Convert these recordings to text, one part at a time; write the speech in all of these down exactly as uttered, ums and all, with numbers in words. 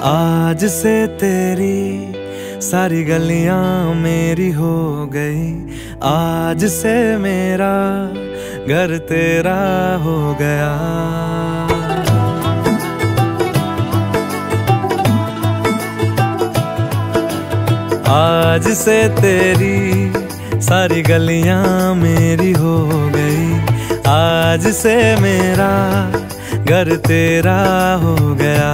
आज से तेरी सारी गलियां मेरी हो गई, आज से मेरा घर तेरा हो गया। आज से तेरी सारी गलियां मेरी हो गई, आज से मेरा घर तेरा हो गया।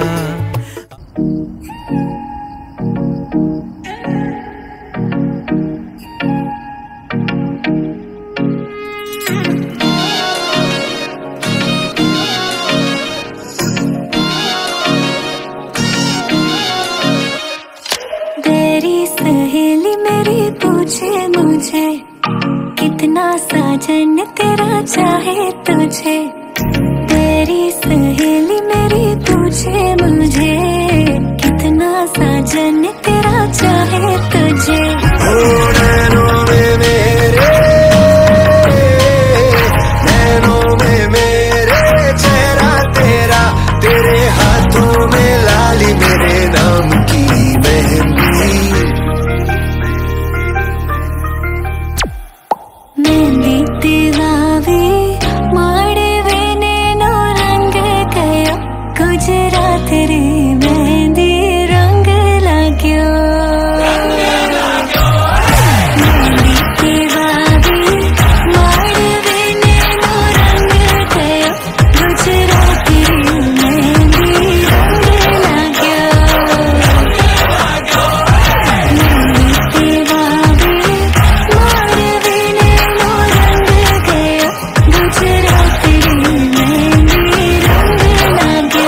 सहेली मेरी पूछे मुझे, कितना साजन तेरा चाहे तुझे। तेरी सहेली मेरी पूछे मुझे, कितना साजन तेरा चाहे तुझे। नैनों में मेरे, नैनों में मेरे चेहरा तेरा, तेरे हाथों में लाली मेरे नाम की मेहंदी। गुजरात रे मेहंदी रंग लाग्यो, मेहंदी के बाबी माड़वे नैनो रंग गयो। गुजरात रे मेहंदी रंग लाग्यो, मेहंदी के बाबी माड़वे नैनो रंग गयो। गुजरात रे मेहंदी रंग लाग्यो।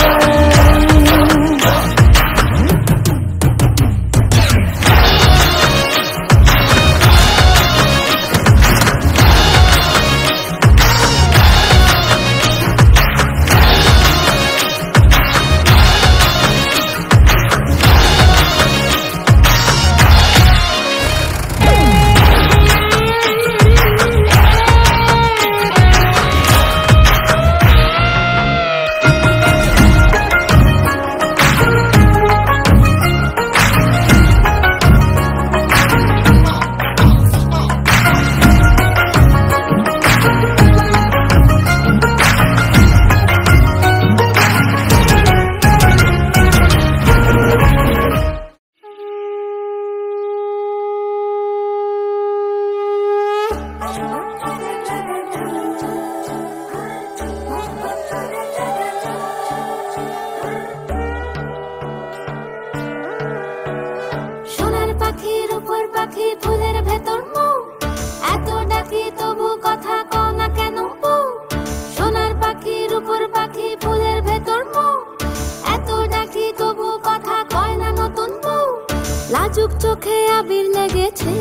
পাখি ফুলের ভেতর মৌ, এত ডাকি তবু কথা কও না কেন বউ। সোনার পাখির উপর পাখি ফুলের ভেতর মৌ, এত ডাকি তবু কথা কয় না নতুন বউ। লাজুক চোখে আবির লেগেছে,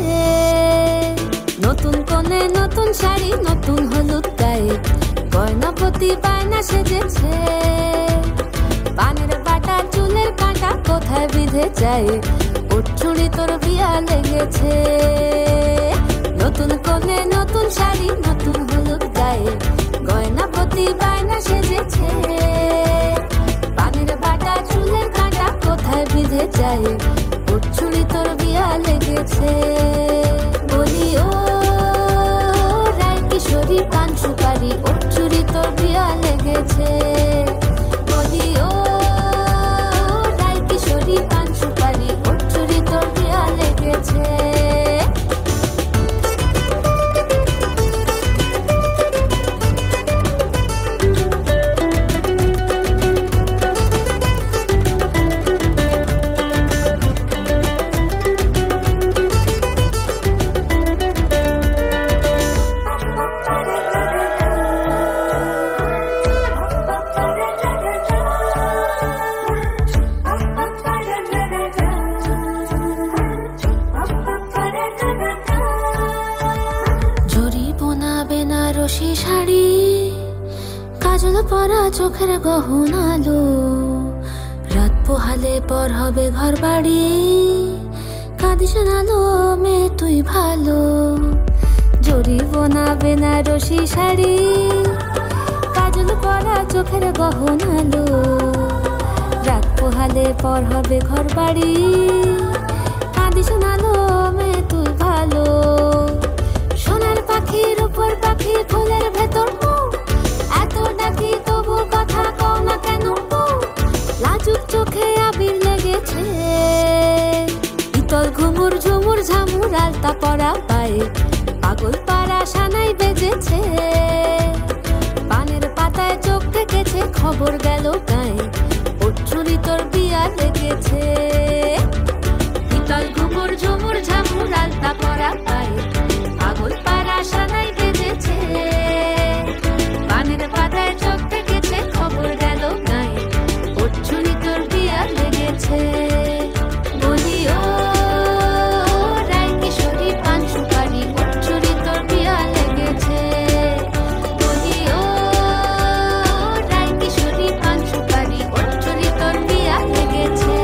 নতুন কোণে নতুন শাড়ি নতুন হলুদ গায়ে, গয়নাপতি বায়না সেজেছে। পানের বাটা চুলের কাঁটা কোথায় বিঁধে যায়, ছুরি তোর বিয়া লেগেছে। নতুন কোণে নতুন শাড়ি নতুন হলুদ গায়ে, গয়নাপতি বায়না সেজেছে। পানের বাটা চুলের কাঁটা কোথায় বিঁধে যায়, ছুরি তোর বিয়া লেগেছে। বলি ও রায় কিশোরী পান সুপারি, ওর চুরি তোর বিয়া লেগেছে। বলি ও রায় কিশোরী পান সুপারি, ওর চুরি তোর বিয়া লেগেছে। বেনারসি শাড়ি, কাজল পরা চোখের গহনালো, রাত পোহালে পর হবে ঘর বাড়ি, কাঁদিস নালো মেয়ে তুই ভালো। জরি বোনা বেনারসি শাড়ি, কাজল পরা চোখের গহনালো, রাত পোহালে সকালে পর হবে ঘর বাড়ি, কাঁদি শোনালো মেয়ে তুই ভালো। সোনার পাখির উপর পাখি ফুলের ভেতর মুখ, এত ডাকি তবু কথা কও না কেন? লাজুক চোখে আবির লেগেছে, ইতল ঘুমুর ঝুমুর ঝামুর আলতা পরা পায়ে, পাগল পাড়া সানাই বেজেছে। পানের পাতায় চোখ থেকেছে, খবর গেল গায়ে, ওর চুরি তোর বিয়া লেগেছে। ইতল ঘুমুর ঝুমুর ঝামুর আলতা পরা পায়ে, পাগল পাড়া সানাই বেজেছে। পানের পাতায় চোখ থেকেছে, খবর গেল গায়ে, ওর চুরি তোর বিয়া লেগেছে। বলি ও রায় কিশোরী পান সুপারি, ওর চুরি তোর বিয়া লেগেছে। বলি ও রায় কিশোরী পান সুপারি, ওর চুরি তোর বিয়া লেগেছে।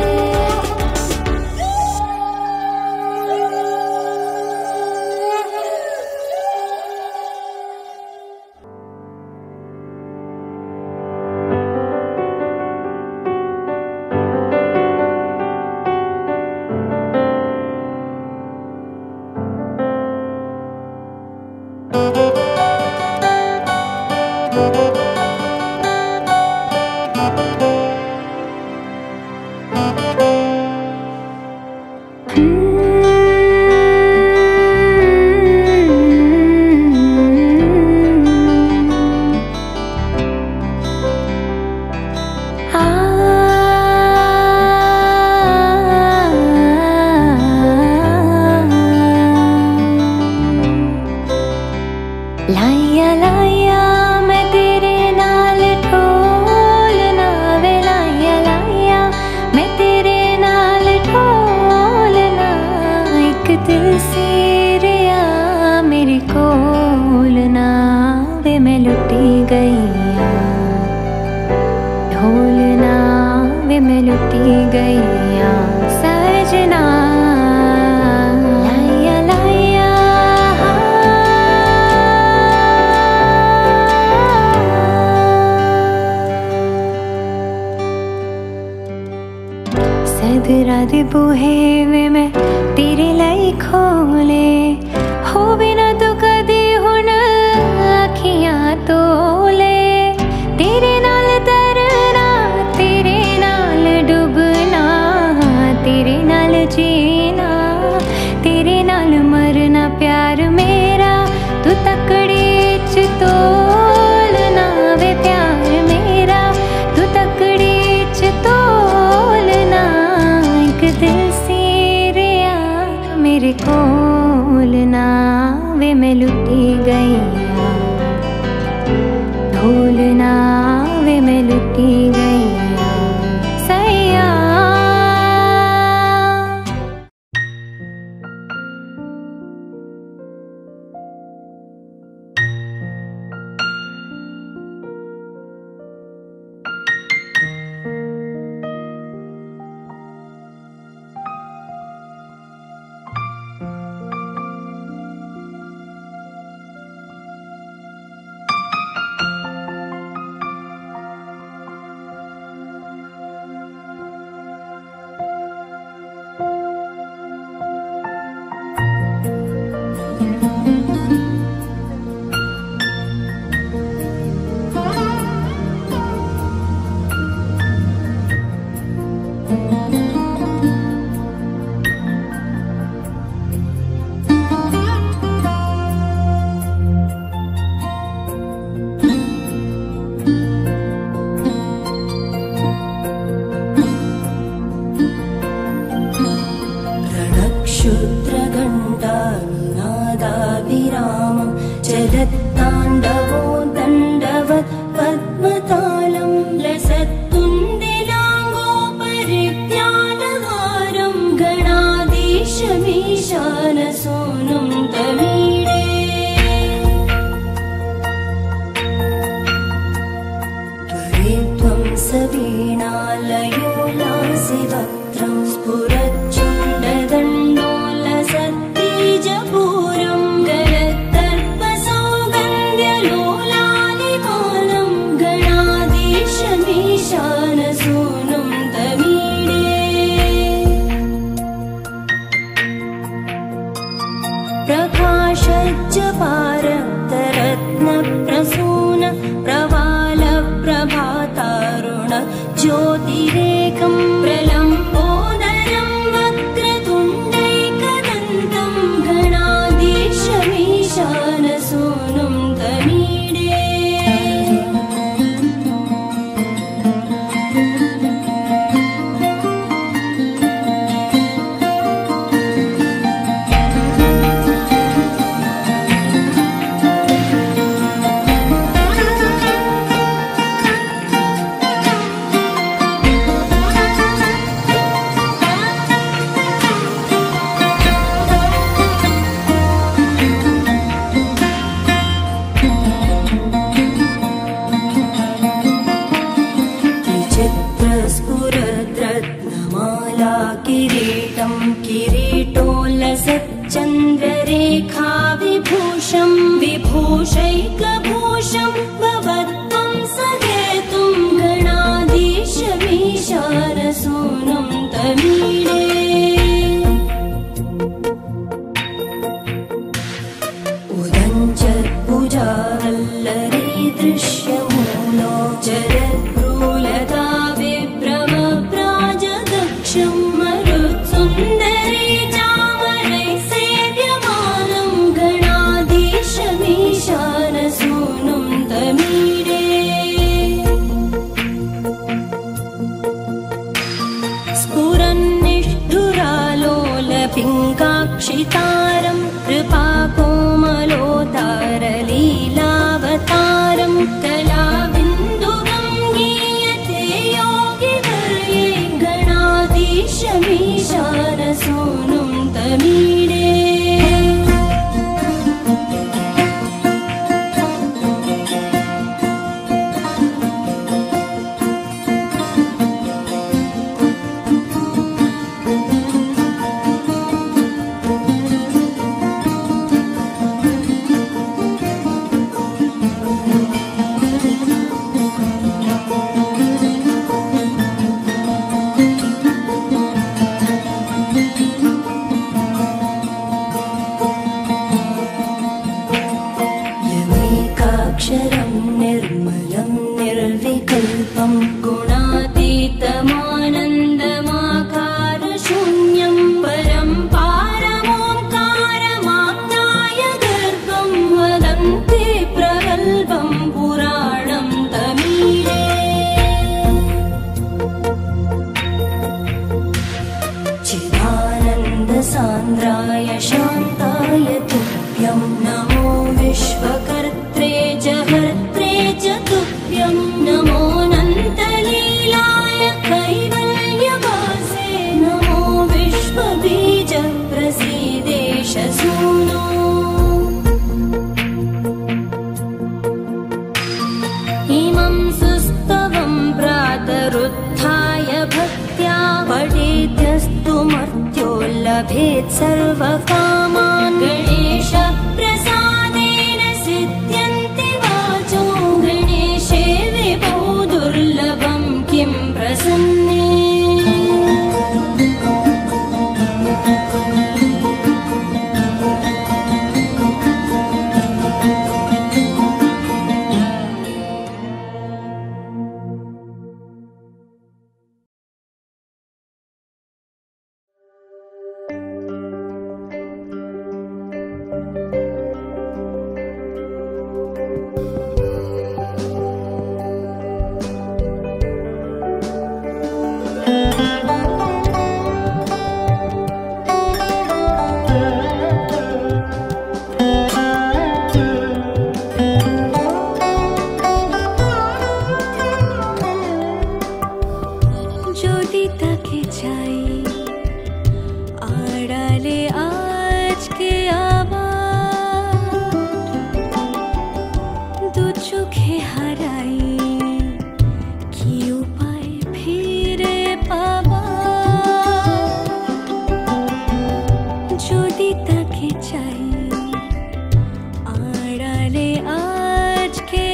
लाया लाया मैं तेरे नाल ढोलना वे, लाया लाया मैं तेरे नाल ढोलना। एक दिल से रिया मेरी कोलना वे, मैं लुटी गई ढोलना वे, मैं लुटी गई सजना। लाया लाया सदरा दे बूहे वे मैं तेरे लाई खोले, हो बिना तो कदे हुण अखियां तोले। तेरे नाल तरना, तेरे नाल डुबना, तेरे नाल जीना, तेरे नाल मरना प्यार मेरा। तू तकड़ी च तोलना वे प्यार मेरा, तू तकड़ी च तोलना। एक दिल से रिया मेरे कोलना वे, मैं लुटी गई ढोलना वे, मैं लुटी गई सैया। गणाधीश मीशान सोनुं ज्योतिरेकं प्रलम्बोदरं वक्रतुण्डैकदन्तं गणाधीशमीशानसूनुं तमीडे। किरीटोल्लसच्चन्द्ररेखा विभूषं विभूषैकभूषं भवत्वं सहेतुं गणाधीशमीशानसूनुं तमीडे। उदञ्चत्भुजावल्लरी दृश्यमूलो जरद्भ्रूलता विभ्रमप्राजदक्षं मरुत्सुन्दरी चामरैः सेव्यमानं गणाधीशमीशानसूनुं तमीडे। स्फुरन्निष्ठुरालोलपिङ्गाक्षितारं कृपाकोमलोदारलीलावतारं कलाबिन्दुगं गीयते योगिवर्ये गणाधीशमीशानसूनुं तमीडे। यमेकाक्षरं निर्मलं निर्विकल्पं गुणातीतमानन्दमाकारशून्यं परं पारमोङ्कारमाप्नाय गर्भं वदन्ति प्रगल्भं पुराणं तमीडे। चिदानन्दसान्द्राय शान्ताय तुभ्यं नमो विश्वकर्त्रे जहर्त्रे च तुभ्यं नमोऽनन्तलीलाय कैवल्यवासे नमो विश्वबीज प्रसीदेश सूनो। इमं सुस्तवं प्रातरुत्थाय भक्त्या पठेद्यस्तु मर्त्यो लभेत् सर्वकामान् गणेशप्रसादेन सिद्ध्यन्ति वाचो गणेशे विभो दुर्लभं किं प्रसन्ने। যদি তাকে চাই আড়ালে আজকে আবার দু চোখে হারাই কি উপায় ফিরে পাবার। যদি তাকে চাই আড়ালে আজকে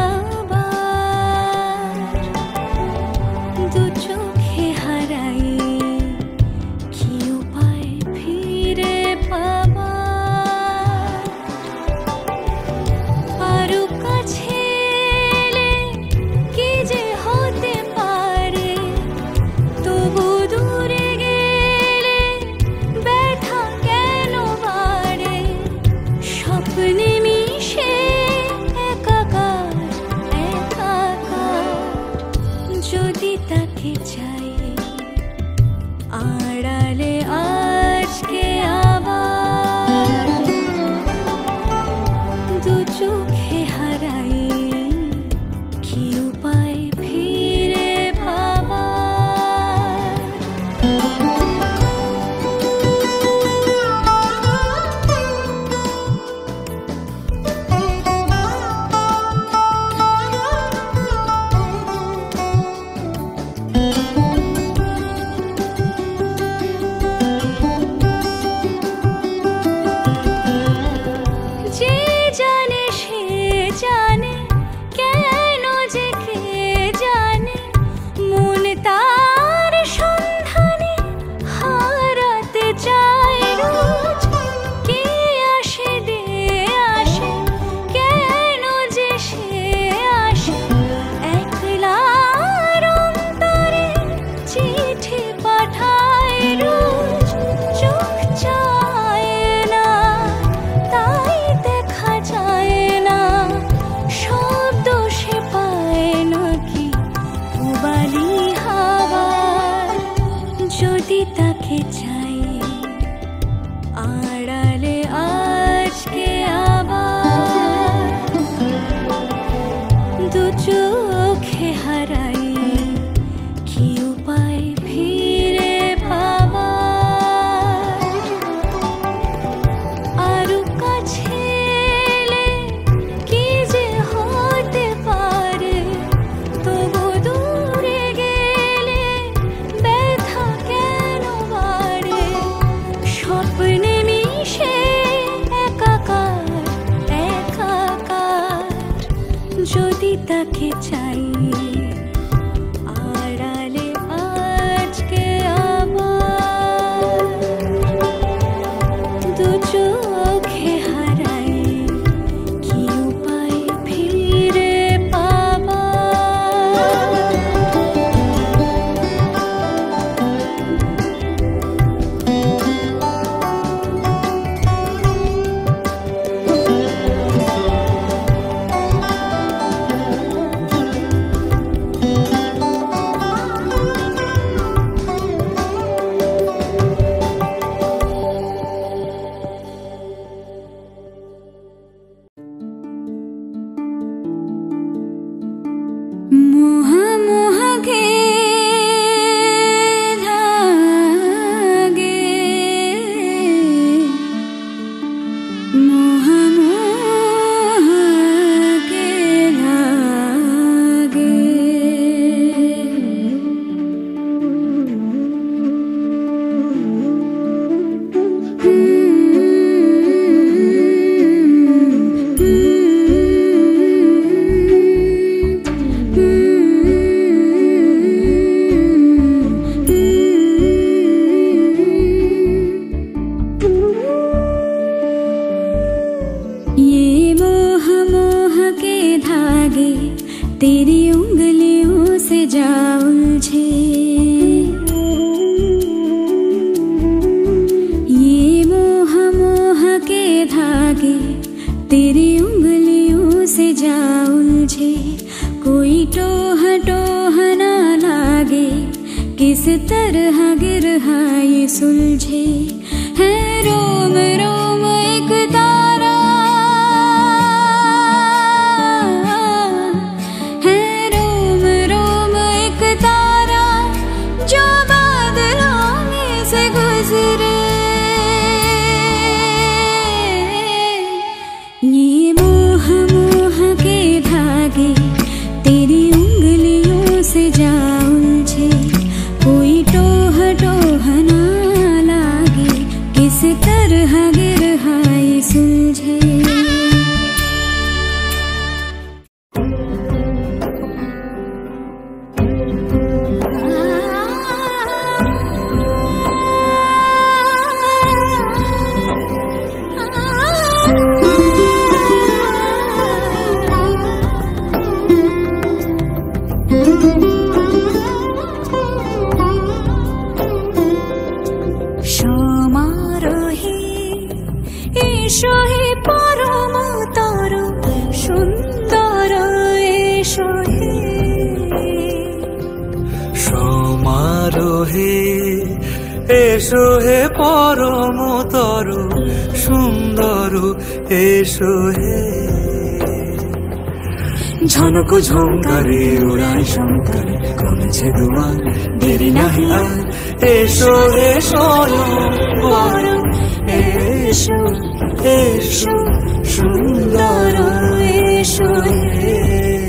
আবার দু চোখে হারাই কি উপায় ফিরে পাবার। আরো কাছে এলে কি যে হতে পারে যদি তাকে চাই আড়ালে আজকে আবার দু চোখে হারাই কি উপায় ফিরে ভাবার যদি তাকে চাই আড়ালে আজকে আবার দু চোখে হারাই কি উপায় ফিরে ভাবার আরো কাছে এলে কি যে হতে পারে তবু দূরে গেলে ব্যথা কেন বাড়ে স্বপ্নে মিশে একাকার একাকার যদি তাকে চাই আড়ালে আজকে আবার দু চোখে হারাই কি উপায় ফিরে পাবার मोह मोह के धागे मोह मोह के धागे तेरी उंगलियों से जा उलझे ये मोह मोह के धागे तेरी उंगलियों से जा उलझे कोई टोह टोह ना लागे किस तरह गिरहा ये सुलझे है रोम रोम एक तारा ये मोह मोह के धागे तेरी उंगलियों से जा उलझे कोई टोह टोह ना लागे সমারোহে এসো হে পরমতর সুন্দর এসো হে ঝনক ঝঙ্কারে উড়ায় শঙ্কর কমেছে দুয়ার দেরি নাহি আর এসো হে স্বয়ংবর এসো এসো সুন্দর এসো হে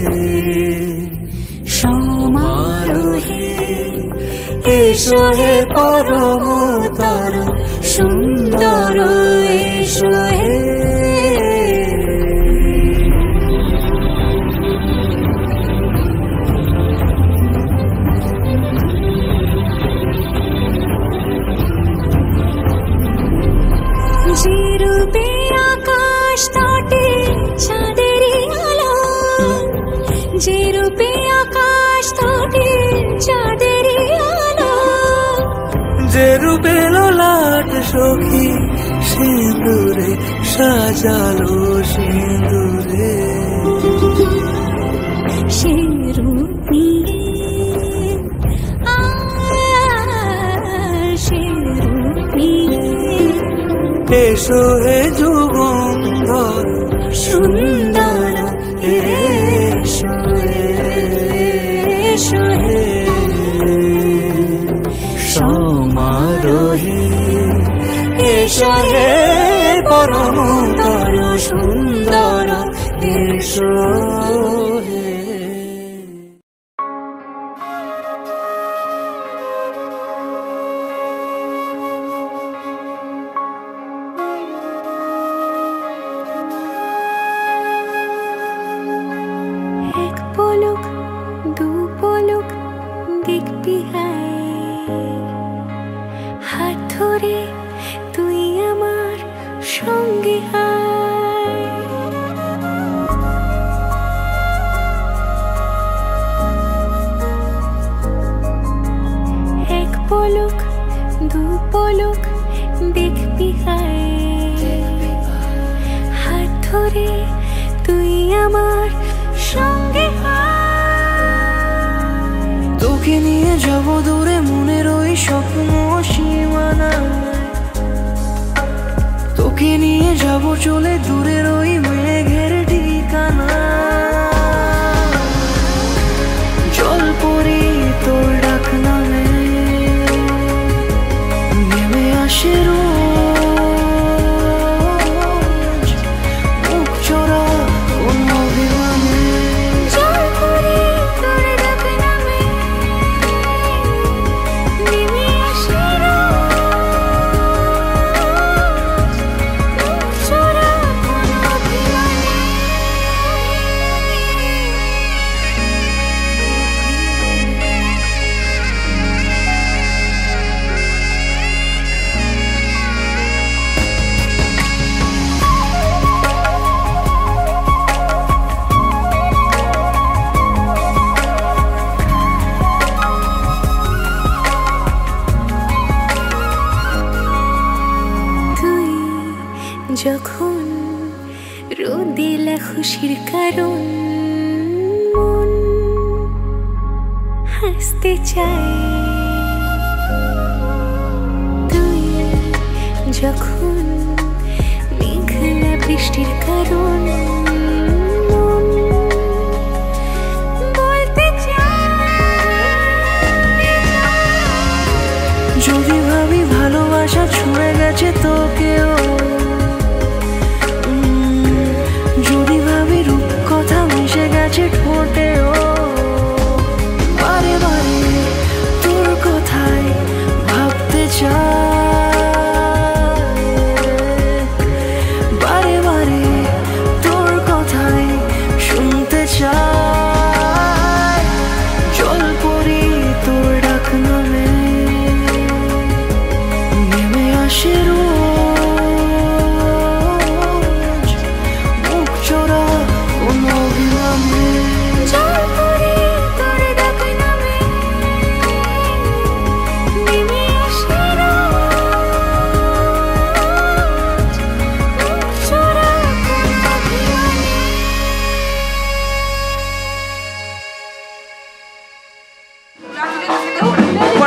সমারোহে এসো হে পরমতর সুন্দর এসো হে যে রূপে আকাশ তটে চাঁদেরই আলো যে রূপে আকাশ তটে চাঁদেরই আলো যে রূপে ললাট সখী সিঁদুরে সাজালো সিঁদুরে সে রূপ নিয়ে সে রূপ নিয়ে এসো হে যুগন্ধর সুন্দর এসো এসো হে সমারোহে এসো হে পরমতর সুন্দর এসো হে পলক দু পলক দেখবি হাত ধরে তুই আমার সঙ্গে আয় এক পলক দু পলক দেখবি হাত ধরে তুই আমার সঙ্গে তোকে নিয়ে যাব দূরে মনের ওই স্বপ্ন সীমানা তোকে নিয়ে যাব চলে দূরের ওই মেঘের ঠিকানা জল পরি তোর ডাক নামে নেমে আসে রোজ মুখ চোরা কোন অভিমানে জল পরি তোর ডাক নামে নেমে আসে রোজ মুখ চোরা কোন অভিমানে তুই যখন রোদেলা খুশির কারণ মন হাসতে চায় তুই যখন মেঘলা বৃষ্টির কারণ মন বলতে চায় যদি ভাবি ভালোবাসা ছুঁয়ে গেছে তোকেও উম, যদি ভাবি রূপ কথা মিশে গেছে ঠোঁটেও বারে বারে তোর কথাই ভাবতে চাই বারে বারে তোর কথাই শুনতে চাই জল পরি তোর ডাক নামে নেমে আসে রোজ মুখ চোরা কোন অভিমানে জল পরি তোর ডাক নামে নেমে আসে রোজ মুখ চোরা কোন অভিমানে What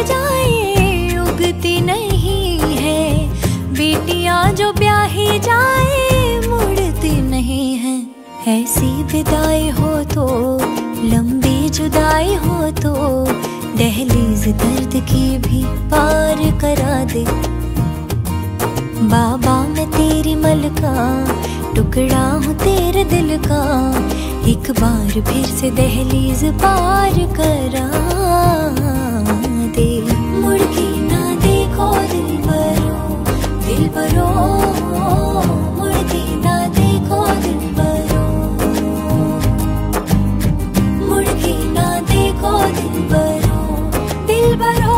जाए उगती नहीं है, बेटियां जो ब्याही जाए मुड़ती नहीं है। ऐसी विदाई हो तो, लंबी जुदाई हो तो, दहलीज दर्द की भी पार करा दे। बाबा मैं तेरी मलका, टुकड़ा हूँ तेरे दिल का, एक बार फिर से दहलीज पार करा दे। मुड़ के ना देखो दिल बरो, दिल बरो, मुड़ के ना देखो दिल बरो, मुड़ के ना देखो दिल बरो, दिल बरो।